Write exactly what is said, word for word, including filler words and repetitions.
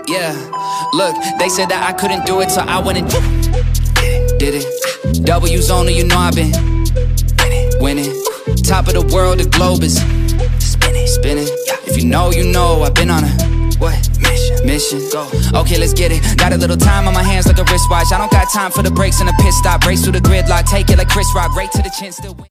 Yeah, look, they said that I couldn't do it, so I went and did it. W's only, you know I've been winning. Top of the world, the globe is spinning, spinning. If you know, you know, I've been on a what? Mission, mission. Go. Okay, let's get it. Got a little time on my hands like a wristwatch. I don't got time for the breaks and a pit stop. Race through the gridlock, take it like Chris Rock, right to the chin, still win.